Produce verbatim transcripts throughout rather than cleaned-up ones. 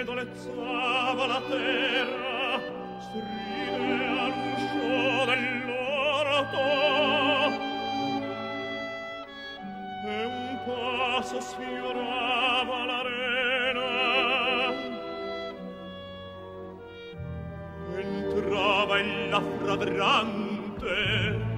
dolezzava la terra, stride all'uscio dell'orto, e un passo sfiorava l'arena. Entrava ella fragrante,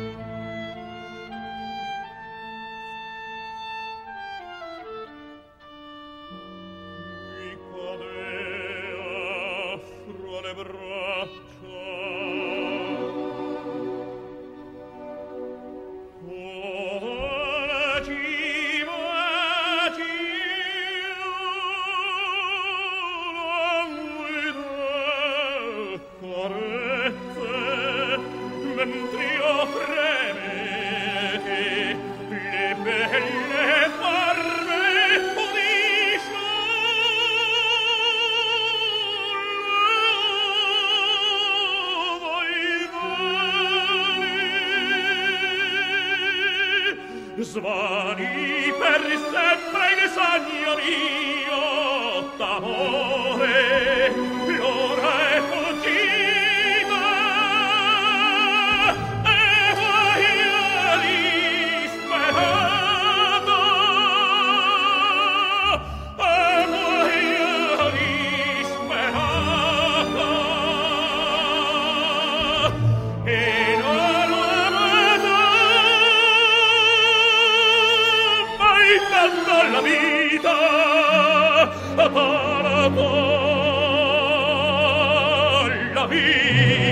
svani per sempre il sogno mio d'amore, l'ora è fuggita e voglio disperato, e voglio disperato, e non lo dando la vita a parato la vita.